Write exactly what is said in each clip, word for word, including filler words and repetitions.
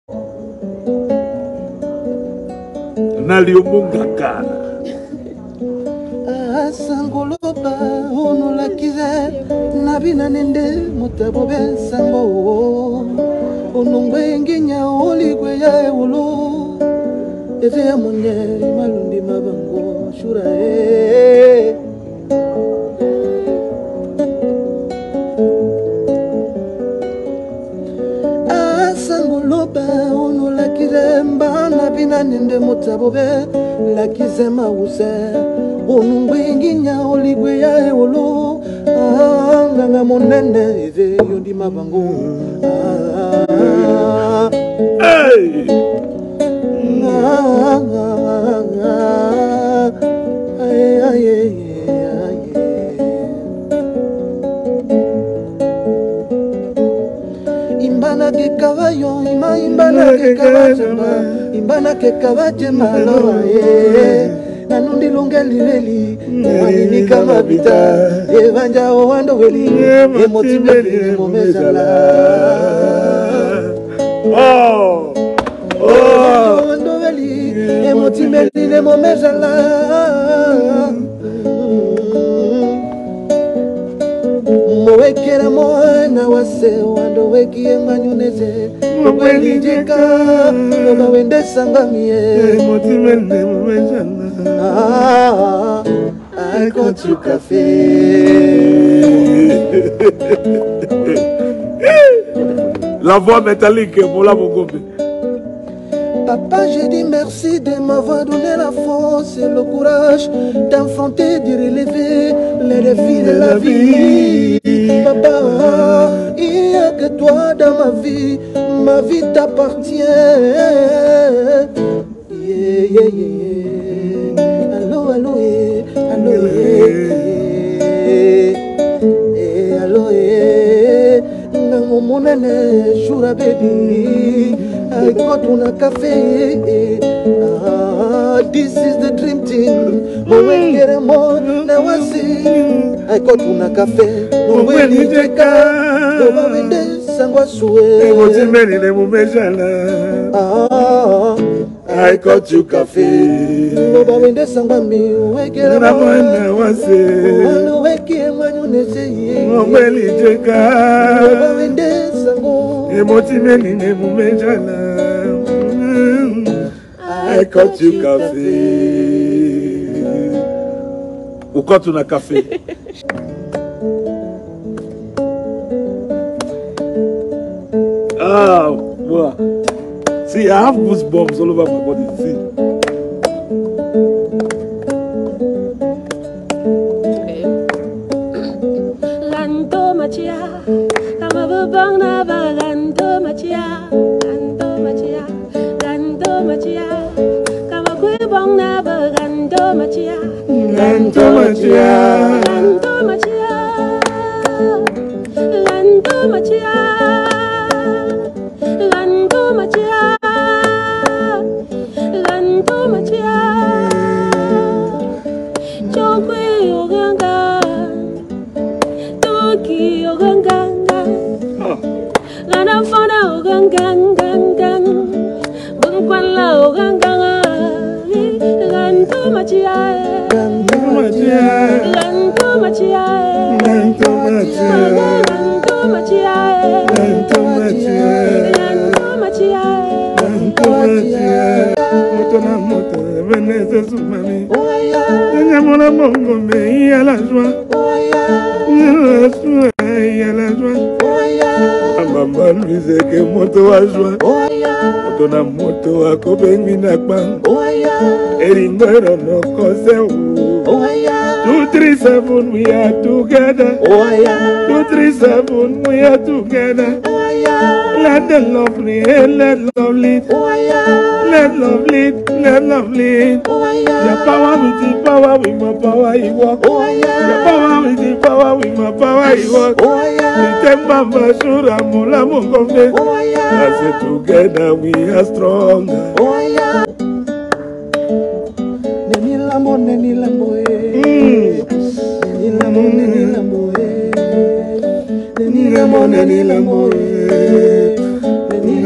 Naliomungakana. Sangoloba onola kize nabina nende mutabobe sango onongwe nginya oligwe ya ewolo eze ya munye malundi mabango shura e sangoloba onola kize mba nabina nende mutabobe la kize mawuse onungwenginya oligwe ya ewolo nganga monene eze yondi mabango hey imbana ke caballo ima imbana ke caballo imbana ke caballo malo eh nanundi lungeli leli wanini kama bita evanja owando weli emotimeli momezala oh oh owando weli emotimeli momezala mowekera mwana wase wando weki emanyuneze mweli jeka oba wende sangamie emotimeli momezala. Ah, I got you café. La voix métallique, voilà mon gobe. Papa, j'ai dit merci de m'avoir donné la force et le courage d'affronter, de relever les défis de la vie. Papa, il n'y a que toi dans ma vie, ma vie t'appartient. Yeah, yeah, yeah, yeah. Allo, allo, eh, allo, eh, eh, allo, eh, nango monene, shura baby, I got una cafe, ah, this is the dream team, mwe kere mo, na wasi, I got una cafe, mwe ni jeka, mwe wende sangwa suwe, mwe meni ne mumejala, ah, I got you cafe. Loba wende sangwa mi wekera mo na wase. Wano weki mwanyu nese. Ngomeli jeka. Loba wende sango. Emoti meni ne mumejala. I got you cafe. Uko tuna cafe. Ah, wow. See, I have goosebumps all over my body. See. Lanto machia, kama bubang na ba lanto machia, lanto machia, lanto machia, kama kuibang na ba lanto machia, lanto machia, lanto machia, lanto machia, lanto machia. Mon mongo me à la joie, la joie, la joie. Maman lui disait que moto à joie, moto na moto à kobengi na bang, eringo no kose. Two three seven we are together. Two three seven we are together. Let the love lead, let love lead, let love lead, let love lead. Your power with the power with my power, you walk. Your power with the power with my power, you walk. We take Mama Shura Mula Mungombe. I said together we are stronger. Neni lambo, neni lambo, neni lambo, neni lambo, neni lambo, neni lambo, neni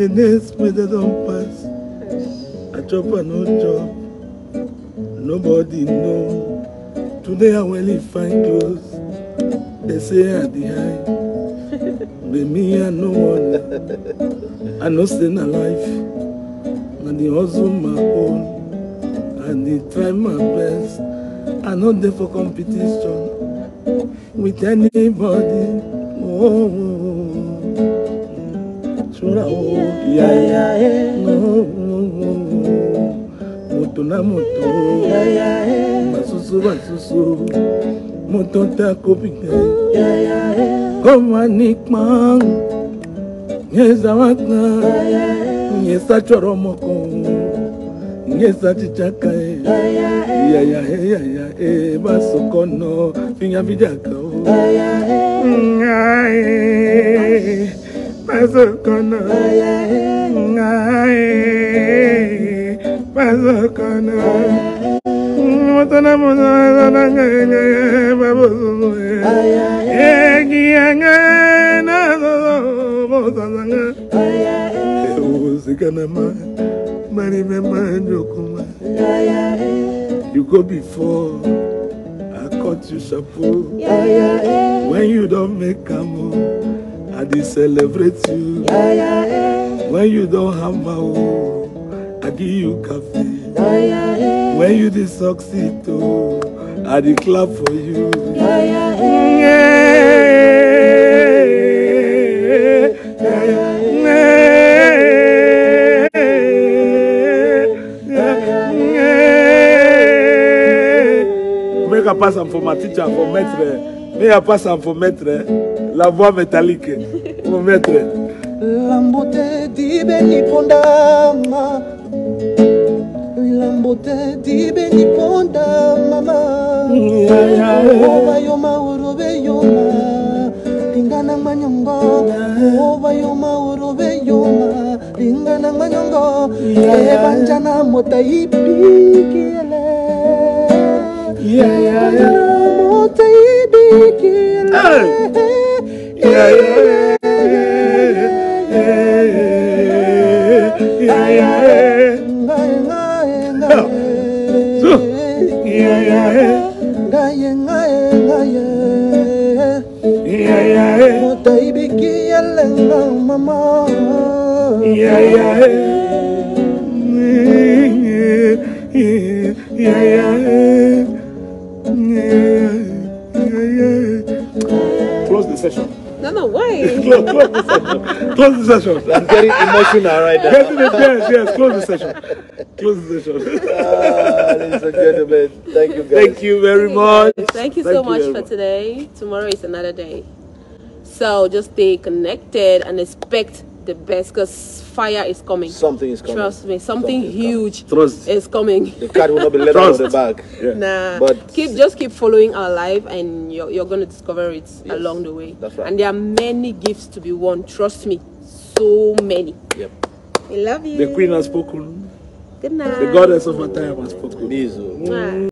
the days when they don't pass, I chop and no job. Nobody know. Today I only find clothes. They say I the high. But me I no one. I no stay alive. And the hustle my own. And they try my best. I not there for competition with anybody. Oh, sure, oh, yeah, yeah, yeah. No, moto na moto, yeah, yeah, yeah. Masusu, masusu, moto ta kopinga, yeah, yeah, yeah. Come on, Nick man, yes, I want na, yes, I choro moko. Yes, I chichaka, yeah, yeah, yeah, yeah, yeah, eh, basokono, finya bijaka, yeah, yeah, basokono, yeah, basokono, motona motona nganga, baboso, yeah, kianga, na so, motona nganga, yeah, usikana ma. You go before, I cut you chapeau. When you don't make a move, I dey celebrate you. When you don't have my own, I give you coffee. When you dey succeed, oh, I dey clap for you. I passe pour ma teacher, pour maître. Mais I passe pour maître. La voix métallique. Pour maître. Lambote di beni pondama. Lambote di beni pondama. Ova yoma urobe yoma. Lingana manyongo. Ova yoma urobe yoma. Lingana manyongo. Evanjana mota ipikiele. Yeah, yeah, yeah. Yeah, close the session. No, no, why? close, close the session. Close the session. I'm getting emotional right now. Yes, yes, yes. Close the session. Close the session. Ah, ladies and gentlemen, thank you guys. Thank you very much. Thank you Thank so you much very for much. today. Tomorrow is another day. So just stay connected and expect the best because fire is coming. Something is coming. Trust me, something, Something is huge Trust. is coming. The cat will not be let out of the bag. Yeah. Nah, But- keep just keep following our life, and you're you're gonna discover it Yes, along the way. that's right. And there are many gifts to be won. Trust me, so many. Yep. We love you. The queen has spoken. Good night. The goddess of our time has spoken. Nizo. Mwah.